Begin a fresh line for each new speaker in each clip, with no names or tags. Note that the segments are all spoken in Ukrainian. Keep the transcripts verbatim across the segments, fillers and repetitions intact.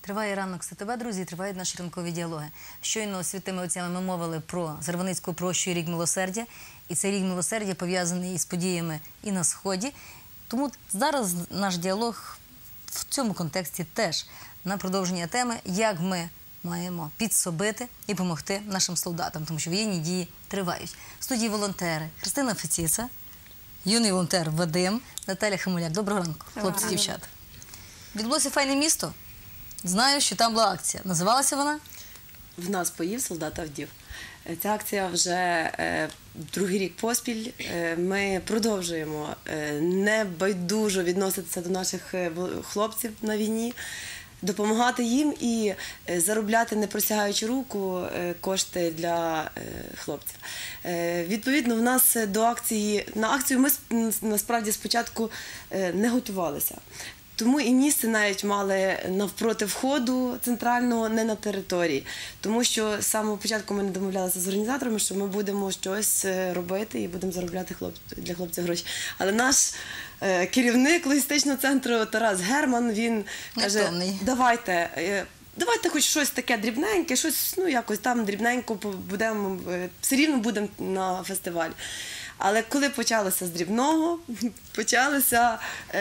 Триває ранок з ТТБ, друзі, тривають наші ранкові діалоги. Щойно святими отцями ми мовили про Зарваницьку прощу і рік милосердя. І цей рік милосердя пов'язаний із подіями і на Сході. Тому зараз наш діалог в цьому контексті теж на продовження теми, як ми маємо підсобити і допомогти нашим солдатам, тому що воєнні дії тривають. В студії волонтери Христина Фетіца, юний волонтер Вадим, Наталя Хамуляк. Доброго ранку, хлопці, дівчата. Відбулося файне місто. Знаю, що там була акція. Називалася вона?
В нас поїв, солдата вдів. Ця акція вже е, другий рік поспіль. Е, ми продовжуємо е, небайдужо відноситися до наших е, хлопців на війні, допомагати їм і е, заробляти, не простягаючи руку, е, кошти для е, хлопців. Е, відповідно, в нас до акції, на акцію ми насправді спочатку е, не готувалися. Тому і місце навіть мали навпроти входу центрального, не на території. Тому що з самого початку ми не домовлялися з організаторами, що ми будемо щось робити і будемо заробляти хлоп... для хлопців гроші. Але наш е, керівник логістичного центру Тарас Герман, він каже,
Нетомний.
давайте... Е, Давайте хоч щось таке дрібненьке, щось, ну, якось там дрібненько будемо, все рівно будемо на фестивалі. Але коли почалося з дрібного, почалося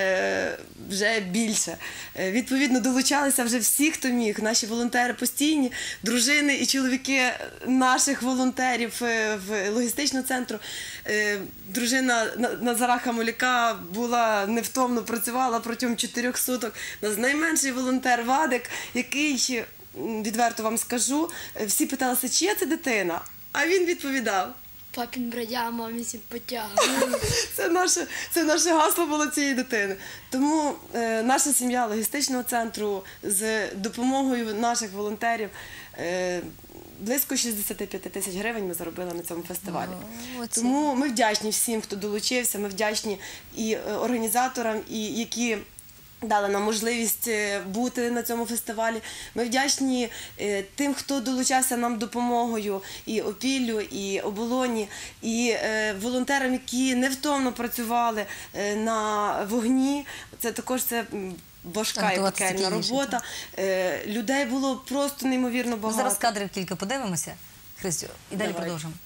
е, вже більше. Е, відповідно, долучалися вже всі, хто міг. Наші волонтери постійні, дружини і чоловіки наших волонтерів е, в логістичному центру. Е, дружина Назара Хамуляка була невтомно, працювала протягом чотирьох суток. У нас найменший волонтер Вадик, який, відверто вам скажу, всі питалися, чия це дитина? А він відповідав:
папін бродяга, мамі симпатяга.
Це наше, це наше гасло було цієї дитини. Тому е, наша сім'я логістичного центру з допомогою наших волонтерів е, близько шістдесят п'ять тисяч гривень ми заробили на цьому фестивалі.
О,
Тому ми вдячні всім, хто долучився, ми вдячні і організаторам, і які дали нам можливість бути на цьому фестивалі. Ми вдячні тим, хто долучався нам допомогою, і Опіллю, і Оболоні, і волонтерам, які невтомно працювали на вогні. Це також це важка і пекельна робота. Людей було просто неймовірно багато.
Ми зараз кадрів кілька подивимося, Христю, і далі
Давай.
продовжимо.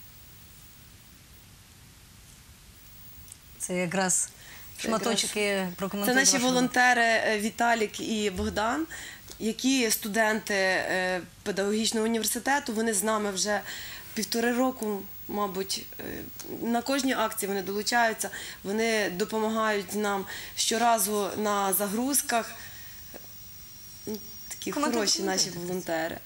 Це якраз шматочки прокоментують.
Це наші
вашого...
волонтери Віталік і Богдан, які студенти педагогічного університету. Вони з нами вже півтори року, мабуть, на кожній акції вони долучаються, вони допомагають нам щоразу на загрузках. Такі хороші наші волонтери.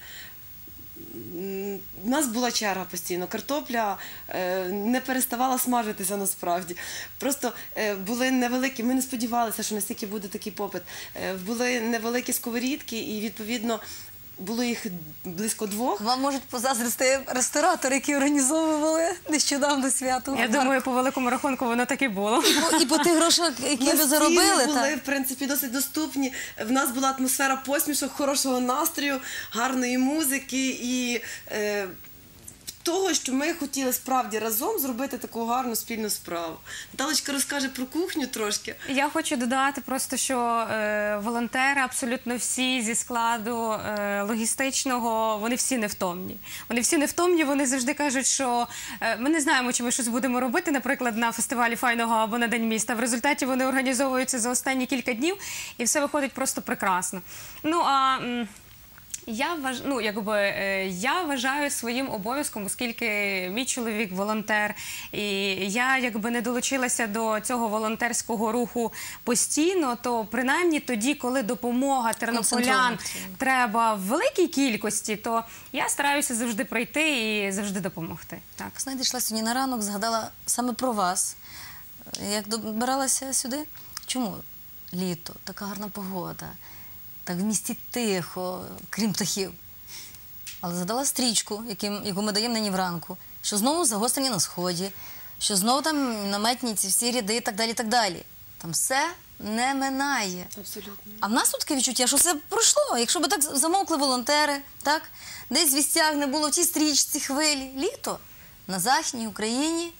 У нас була черга постійно, картопля е, не переставала смажитися насправді. Просто е, були невеликі, ми не сподівалися, що настільки буде такий попит. Е, були невеликі сковорідки і, відповідно, було їх близько двох.
Вам можуть позаздрити ресторатори, які організовували нещодавно свято.
Я думаю, по великому рахунку воно так і було.
І по, і по тих грошах, які ви заробили.
Були,
та...
в принципі, досить доступні. В нас була атмосфера посмішок, хорошого настрою, гарної музики і е, того, що ми хотіли справді разом зробити таку гарну спільну справу. Наталочка розкаже про кухню трошки.
Я хочу додати просто, що е, волонтери абсолютно всі зі складу е, логістичного, вони всі невтомні. Вони всі невтомні, вони завжди кажуть, що е, ми не знаємо, чи ми щось будемо робити, наприклад, на фестивалі файного або на День міста. В результаті вони організовуються за останні кілька днів і все виходить просто прекрасно. Ну, а... М Я, вваж... ну, якби, е, я вважаю своїм обов'язком, оскільки мій чоловік волонтер, і я якби не долучилася до цього волонтерського руху постійно, то принаймні тоді, коли допомога тернополян треба в великій кількості, то я стараюся завжди прийти і завжди допомогти. Так.
Знаєте, йшла сьогодні на ранок, згадала саме про вас. Як добиралася сюди? Чому? Літо, така гарна погода. Так в місті тихо, крім птахів. Але задала стрічку, яким, яку ми даємо нині вранку, що знову загострення на Сході, що знову там наметні ці всі ряди і так далі, і так далі. Там все не минає.
Абсолютно.
А в нас тут таке відчуття, що все пройшло. Якщо б так замовкли волонтери, так, десь в вістях не було в тій стрічці, хвилі. Літо на Західній Україні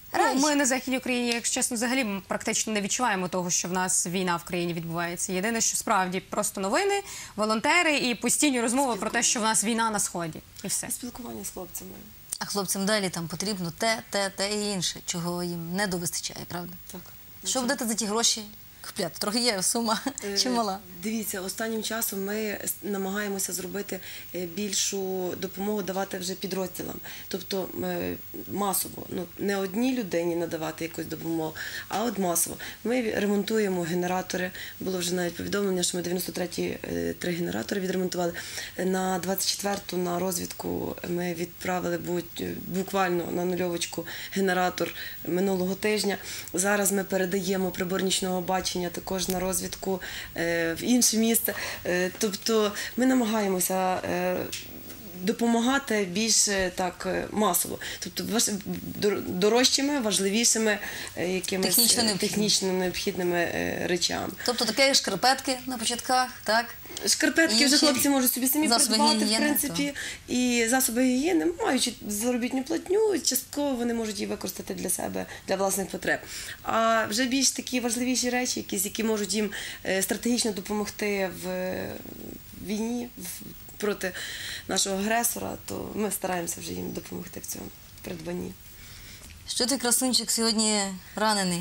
Ну,
Раніше.
ми на Західній Україні, якщо чесно, взагалі ми практично не відчуваємо того, що в нас війна в країні відбувається. Єдине, що справді просто новини, волонтери і постійні розмови про те, що в нас війна на Сході. І все.
І спілкування з хлопцями.
А хлопцям далі там потрібно те, те, те і інше, чого їм не довистачає, правда?
Так.
Що будете за ті гроші купляти? Трохи є сума
Е,
чимала.
Дивіться, останнім часом ми с- намагаємося зробити е, більшу допомогу давати вже підрозділам. Тобто е, масово, ну не одній людині надавати якусь допомогу, а от масово. Ми ремонтуємо генератори. Було вже навіть повідомлення, що ми дев'яносто треті е, три генератори відремонтували. На двадцять четверту на розвідку ми відправили будь- буквально на нульовочку генератор минулого тижня. Зараз ми передаємо прибор нічного бачення також на розвідку е, в інше місце. Е, тобто ми намагаємося е, допомагати більш е, так е, масово, тобто важ- дор- дорожчими, важливішими е, якимись
Технічно
е,
необхідними.
технічно необхідними е, речами.
Тобто таке шкарпетки на початках, так?
Шкарпетки вже
Інші
хлопці можуть собі самі
засоби
придбати, в
гігієни,
принципі, і засоби гігієни, маючи заробітну платню, частково вони можуть її використати для себе, для власних потреб. А вже більш такі важливіші речі, якісь, які можуть їм е, стратегічно допомогти в е, війні в- проти нашого агресора, то ми стараємося вже їм допомогти в цьому придбанні.
Що ти, красунчик, сьогодні ранений?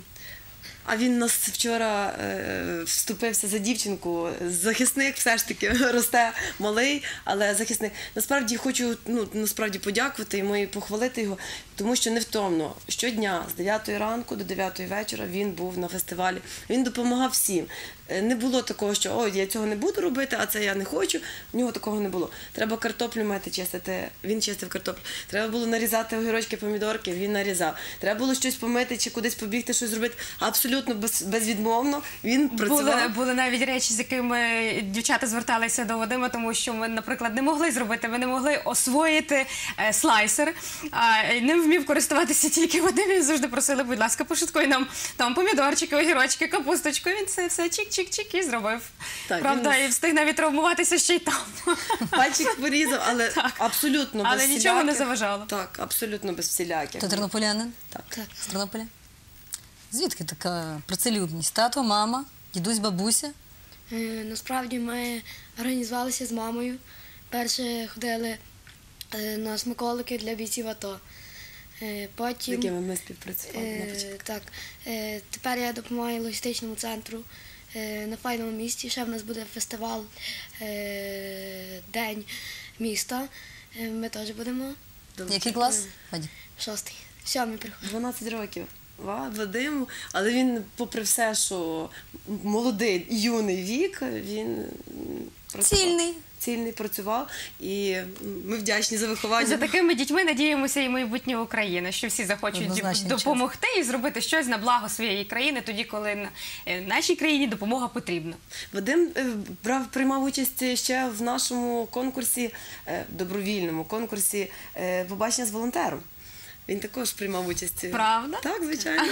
А він нас вчора е, вступився за дівчинку. Захисник все ж таки росте малий, але захисник. Насправді хочу ну, насправді подякувати йому і похвалити його, тому що невтомно щодня з дев'ятої ранку до дев'ятої вечора він був на фестивалі. Він допомагав всім. Е, Не було такого, що ой, я цього не буду робити, а це я не хочу. В нього такого не було. Треба картоплю мати чистити. Він чистив картоплю. Треба було нарізати огірочки, помідорки. Він нарізав. Треба було щось помити чи кудись побігти, щось зробити. Абсолютно без, безвідмовно він працював.
Були, були навіть речі, з якими дівчата зверталися до Вадима, тому що ми, наприклад, не могли зробити, ми не могли освоїти е, слайсер, а ним вмів користуватися тільки Вадим. І завжди просили, будь ласка, пошуткуй нам там помідорчики, огірочки, капусточку. Він це все чик-чик-чик і зробив.
Так,
Правда,
він-
і встиг навіть травмуватися ще й там.
Пальчик порізав, але
Так.
абсолютно без
Але нічого не
всіляких-
заважало.
Так, абсолютно без всіляких.
Ти тернополянин?
Так.
Так.
З Тернополя? Звідки така працелюбність? Тато, мама, дідусь, бабуся?
Е, Насправді ми організувалися з мамою. Перше ходили е, на смаколики для бійців АТО. Е,
З
Потім
якими ми співпрацювали на
е,
початку.
так, е, тепер я допомагаю логістичному центру е, на файному місті. Ще в нас буде фестиваль е, День міста. Е, Ми теж будемо.
Який клас? Вадим?
Шостий. Сьомий приходить.
дванадцять років. Ва- Вадиму, але він, попри все, що молодий, юний вік, він м, працював.
Цільний.
Цільний працював, і ми вдячні за виховання.
За такими дітьми надіємося і майбутнє України, що всі захочуть
Однозначно,
допомогти і зробити щось на благо своєї країни, тоді, коли на- е, нашій країні допомога потрібна.
Вадим е, брав, приймав участь ще в нашому конкурсі, е, добровільному конкурсі е, побачення з волонтером. Він також приймав участь.
Правда?
Так, звичайно.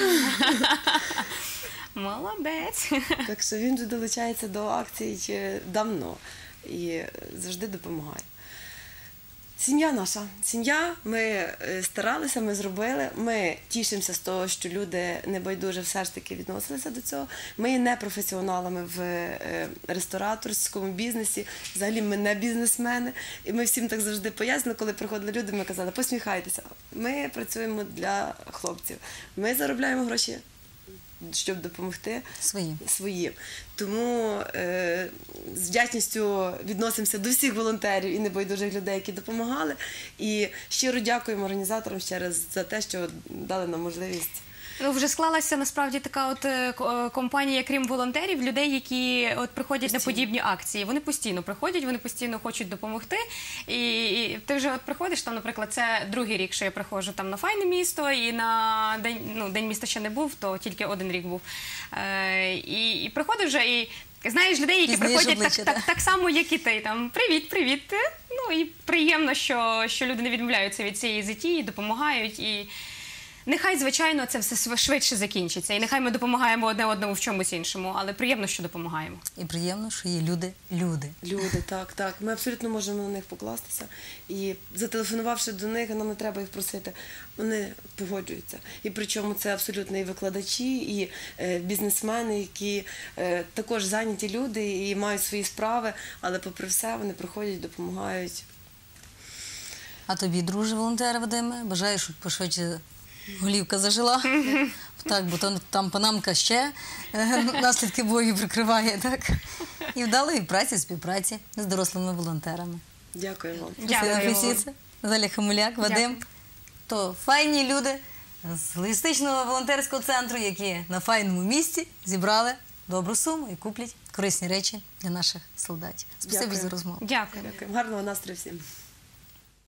Молодець.
Так що він вже долучається до акцій е, давно і завжди допомагає. Сім'я наша. Сім'я, ми е, старалися, ми зробили. Ми тішимося з того, що люди небайдуже все ж таки відносилися до цього. Ми є не професіоналами в е, рестораторському бізнесі. Взагалі ми не бізнесмени. І ми всім так завжди пояснили, коли приходили люди, ми казали, посміхайтеся. Ми працюємо для хлопців. Ми заробляємо гроші, щоб допомогти
Своїм.
своїм. Тому е, з вдячністю відносимося до всіх волонтерів і небайдужих людей, які допомагали. І щиро дякуємо організаторам ще раз за те, що дали нам можливість.
Ну, вже склалася насправді така от е, ко- е, компанія, крім волонтерів, людей, які от приходять на подібні акції. Вони постійно приходять, вони постійно хочуть допомогти. І, і ти вже от приходиш там, наприклад, це другий рік, що я приходжу там на файне місто, і на день, ну, день міста ще не був, то тільки один рік був. Е, і, і приходиш вже і. Знаєш людей, які
Пізнаєш
приходять
обличчя,
так,
да?
так, так само, як і ти. Там привіт, привіт. Ну і приємно, що, що люди не відмовляються від цієї затії, допомагають і. Нехай, звичайно, це все св- швидше закінчиться, і нехай ми допомагаємо одне одному в чомусь іншому, але приємно, що допомагаємо.
І приємно, що є люди, люди.
Люди, так, так. Ми абсолютно можемо на них покластися. І зателефонувавши до них, нам не треба їх просити. Вони погоджуються. І причому це абсолютно і викладачі, і е, бізнесмени, які е, також зайняті люди і мають свої справи, але попри все вони приходять, допомагають.
А тобі, друже волонтер Вадиме, бажаю, щоб пошвидше голівка зажила. Так, бо там, там панамка ще е, наслідки бою прикриває, так? І вдалої праці, співпраці з дорослими волонтерами.
Дякую вам.
Дякую.
Василя Фесіця, Наталя Хамуляк, Вадим.
Дякую.
То файні люди з логістичного волонтерського центру, які на файному місці зібрали добру суму і куплять корисні речі для наших солдатів. Спасибі
Дякую.
за розмову.
Дякую.
Дякую. Гарного настрою всім.